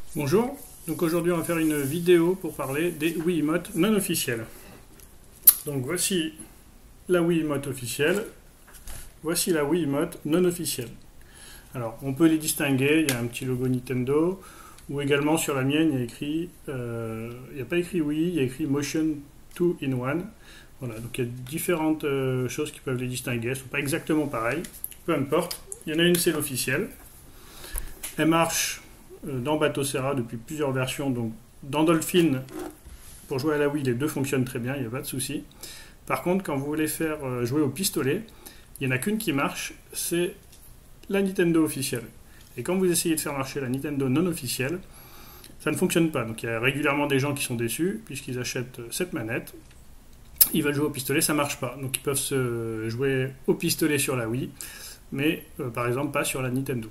Bonjour, donc aujourd'hui on va faire une vidéo pour parler des Wiimote non officiels. Donc voici la Wiimote officielle, voici la Wiimote non officielle. Alors on peut les distinguer, il y a un petit logo Nintendo, ou également sur la mienne il y a écrit, il n'y a pas écrit Wii, il y a écrit Motion 2 in 1. Voilà, donc il y a différentes choses qui peuvent les distinguer, elles ne sont pas exactement pareilles, peu importe. Il y en a une, c'est l'officielle. Elle marche dans Batocera depuis plusieurs versions. Donc dans Dolphin, pour jouer à la Wii, les deux fonctionnent très bien, il n'y a pas de souci. Par contre, quand vous voulez faire jouer au pistolet, il n'y en a qu'une qui marche, c'est la Nintendo officielle. Et quand vous essayez de faire marcher la Nintendo non officielle, ça ne fonctionne pas. Donc il y a régulièrement des gens qui sont déçus, puisqu'ils achètent cette manette, ils veulent jouer au pistolet, ça ne marche pas. Donc ils peuvent se jouer au pistolet sur la Wii, mais par exemple pas sur la Nintendo.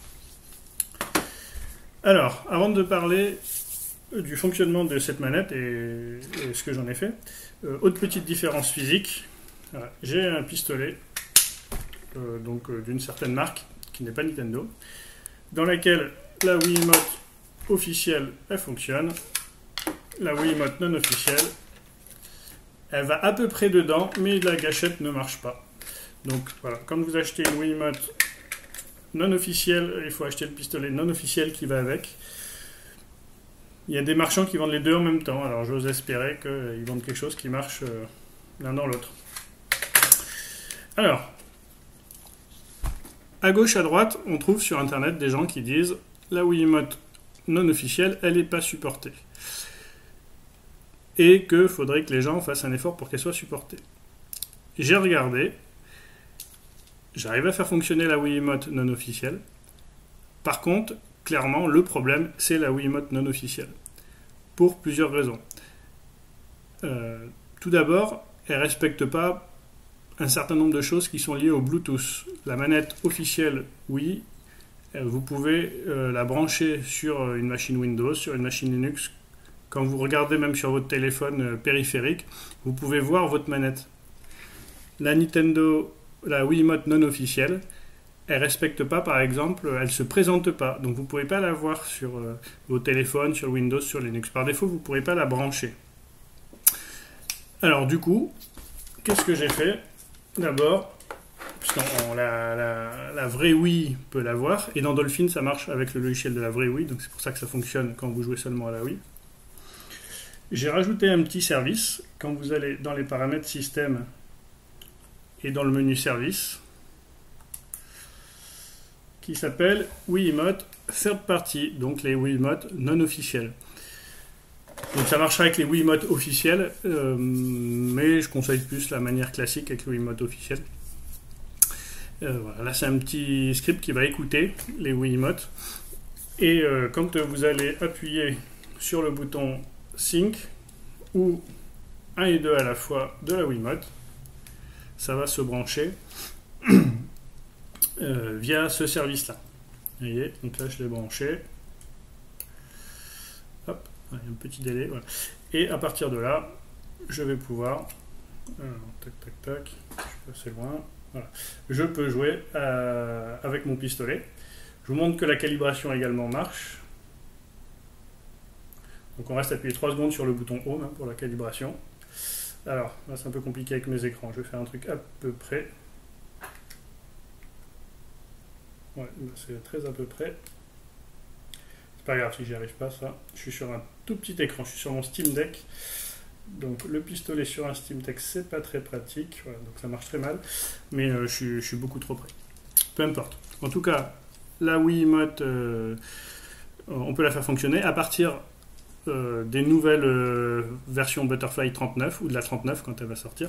Alors, avant de parler du fonctionnement de cette manette et ce que j'en ai fait, autre petite différence physique, voilà, j'ai un pistolet d'une certaine marque, qui n'est pas Nintendo, dans laquelle la Wiimote officielle, elle fonctionne, la Wiimote non officielle, elle va à peu près dedans, mais la gâchette ne marche pas. Donc voilà, quand vous achetez une Wiimote non officiel, il faut acheter le pistolet non officiel qui va avec. Il y a des marchands qui vendent les deux en même temps, alors j'ose espérer qu'ils vendent quelque chose qui marche l'un dans l'autre. Alors, à gauche, à droite, on trouve sur internet des gens qui disent la Wiimote non officielle, elle n'est pas supportée. Et qu'il faudrait que les gens fassent un effort pour qu'elle soit supportée. J'ai regardé. J'arrive à faire fonctionner la Wiimote non officielle. Par contre, clairement, le problème, c'est la Wiimote non officielle. Pour plusieurs raisons. Tout d'abord, elle ne respecte pas un certain nombre de choses qui sont liées au Bluetooth. La manette officielle Wii, vous pouvez la brancher sur une machine Windows, sur une machine Linux. Quand vous regardez même sur votre téléphone périphérique, vous pouvez voir votre manette. La Wiimote non officielle, elle ne respecte pas, par exemple, elle ne se présente pas. Donc vous ne pouvez pas la voir sur vos téléphones, sur Windows, sur Linux. Par défaut, vous ne pourrez pas la brancher. Alors du coup, qu'est-ce que j'ai fait? D'abord, la vraie Wii peut l'avoir, et dans Dolphin, ça marche avec le logiciel de la vraie Wii, donc c'est pour ça que ça fonctionne quand vous jouez seulement à la Wii. J'ai rajouté un petit service. Quand vous allez dans les paramètres système et dans le menu service, qui s'appelle Wiimote Third Party, donc les Wiimote non officiels. Donc ça marchera avec les Wiimote officiels, mais je conseille plus la manière classique avec les Wiimote officiels. Voilà, là c'est un petit script qui va écouter les Wiimote, et quand vous allez appuyer sur le bouton Sync, ou 1 et 2 à la fois de la Wiimote, ça va se brancher via ce service-là. Vous voyez, donc là je l'ai branché. Hop, il y a un petit délai. Voilà. Et à partir de là, je vais pouvoir... tac, tac, tac, je suis passé loin. Voilà. Je peux jouer avec mon pistolet. Je vous montre que la calibration également marche. Donc on reste appuyé 3 secondes sur le bouton Home pour la calibration. Alors, là c'est un peu compliqué avec mes écrans. Je vais faire un truc à peu près. Ouais, c'est très à peu près. C'est pas grave si j'y arrive pas, ça. Je suis sur un tout petit écran. Je suis sur mon Steam Deck. Donc le pistolet sur un Steam Deck, c'est pas très pratique. Voilà, donc ça marche très mal. Mais je suis beaucoup trop près. Peu importe. En tout cas, la Wiimote, on peut la faire fonctionner à partir des nouvelles versions Butterfly 39 ou de la 39 quand elle va sortir.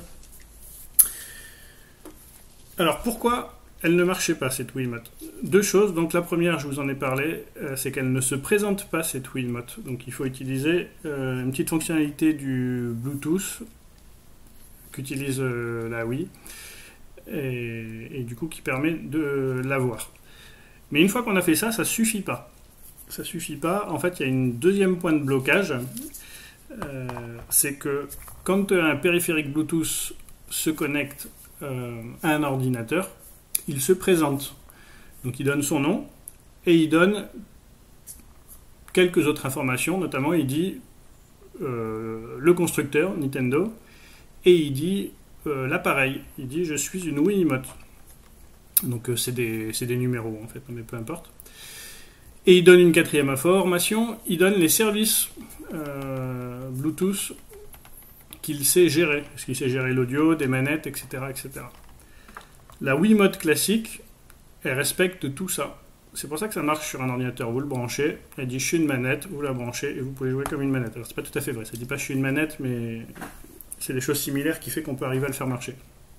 Alors pourquoi elle ne marchait pas cette Wiimote? Deux choses. Donc la première, je vous en ai parlé, c'est qu'elle ne se présente pas cette Wiimote. Donc il faut utiliser une petite fonctionnalité du Bluetooth qu'utilise la Wii et du coup qui permet de l'avoir. Mais une fois qu'on a fait ça, ça suffit pas. Ça suffit pas. En fait, il y a une deuxième point de blocage. C'est que quand un périphérique Bluetooth se connecte à un ordinateur, il se présente. Donc il donne son nom et il donne quelques autres informations, notamment il dit le constructeur, Nintendo, et il dit l'appareil, il dit je suis une Wiimote. Donc c'est des numéros en fait, mais peu importe. Et il donne une quatrième information, il donne les services Bluetooth qu'il sait gérer. Est-ce qu'il sait gérer l'audio, des manettes, etc., etc. La Wiimote classique, elle respecte tout ça. C'est pour ça que ça marche sur un ordinateur. Vous le branchez, elle dit je suis une manette, vous la branchez et vous pouvez jouer comme une manette. Alors c'est pas tout à fait vrai, ça dit pas je suis une manette, mais c'est des choses similaires qui fait qu'on peut arriver à le faire marcher.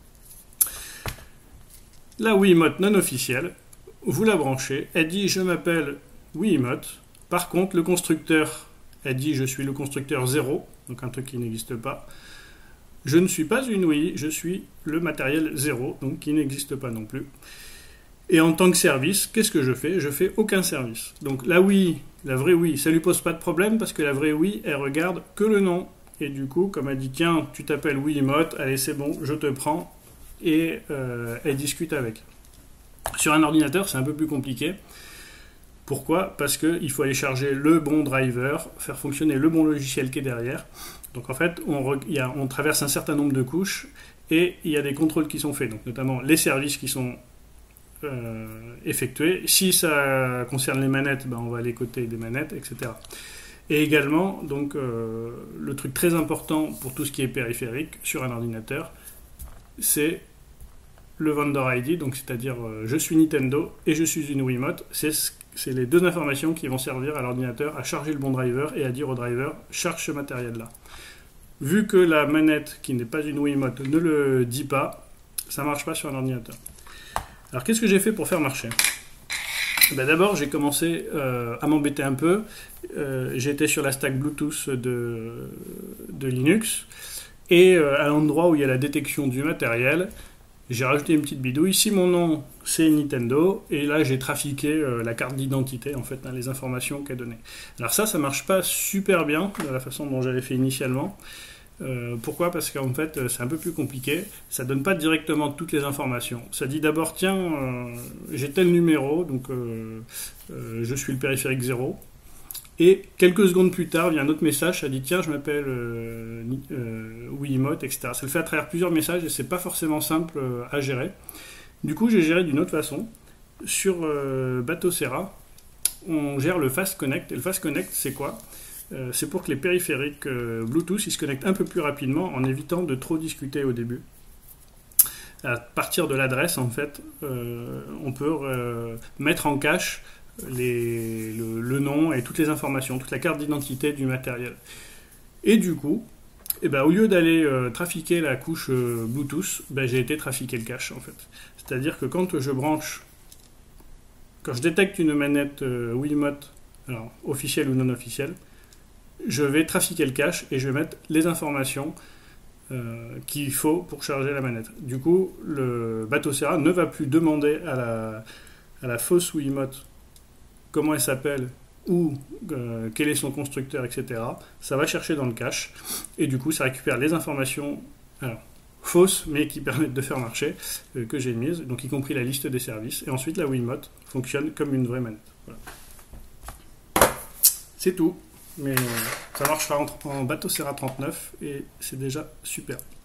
La Wiimote non officielle, vous la branchez, elle dit je m'appelle Wiimote. Par contre, le constructeur, elle dit je suis le constructeur 0, donc un truc qui n'existe pas. Je ne suis pas une Wii, je suis le matériel 0, donc qui n'existe pas non plus. Et en tant que service, qu'est-ce que je fais? Je fais aucun service. Donc la Wii, la vraie Wii, ça lui pose pas de problème parce que la vraie Wii, elle regarde que le nom. Et du coup, comme elle dit, tiens, tu t'appelles Wiimote, allez c'est bon, je te prends. Et elle discute avec. Sur un ordinateur, c'est un peu plus compliqué. Pourquoi? Parce qu'il faut aller charger le bon driver, faire fonctionner le bon logiciel qui est derrière. Donc en fait, on traverse un certain nombre de couches et il y a des contrôles qui sont faits. Donc notamment les services qui sont effectués. Si ça concerne les manettes, ben on va aller côté des manettes, etc. Et également, donc, le truc très important pour tout ce qui est périphérique sur un ordinateur, c'est le vendor ID, donc c'est-à-dire je suis Nintendo et je suis une Wiimote. C'est les deux informations qui vont servir à l'ordinateur à charger le bon driver et à dire au driver charge ce matériel-là. Vu que la manette qui n'est pas une Wiimote ne le dit pas, ça ne marche pas sur un ordinateur. Alors qu'est-ce que j'ai fait pour faire marcher? Ben, d'abord j'ai commencé à m'embêter un peu. J'étais sur la stack Bluetooth de Linux et à l'endroit où il y a la détection du matériel, j'ai rajouté une petite bidouille. Si mon nom c'est Nintendo, et là j'ai trafiqué la carte d'identité, en fait, les informations qu'elle donnait. Alors ça marche pas super bien de la façon dont j'avais fait initialement. Pourquoi? Parce qu'en fait c'est un peu plus compliqué. Ça donne pas directement toutes les informations. Ça dit d'abord tiens, j'ai tel numéro, donc je suis le périphérique 0. Et quelques secondes plus tard, il y a un autre message, ça dit tiens, je m'appelle Wiimote, etc. Ça le fait à travers plusieurs messages et c'est pas forcément simple à gérer. Du coup, j'ai géré d'une autre façon. Sur Batocera, on gère le Fast Connect. Et le Fast Connect, c'est quoi? C'est pour que les périphériques Bluetooth ils se connectent un peu plus rapidement en évitant de trop discuter au début. À partir de l'adresse, en fait, on peut mettre en cache le nom et toutes les informations, toute la carte d'identité du matériel. Et du coup, au lieu d'aller trafiquer la couche Bluetooth, j'ai été trafiquer le cache en fait. C'est-à-dire que quand je détecte une manette Wiimote, alors officielle ou non officielle, je vais trafiquer le cache et je vais mettre les informations qu'il faut pour charger la manette. Du coup, le Batocera ne va plus demander à la fausse Wiimote comment elle s'appelle ou quel est son constructeur, etc. Ça va chercher dans le cache et du coup ça récupère les informations fausses mais qui permettent de faire marcher que j'ai mises, donc y compris la liste des services, et ensuite la Wiimote fonctionne comme une vraie manette. Voilà. C'est tout, mais ça marchera en Batocera 39 et c'est déjà super.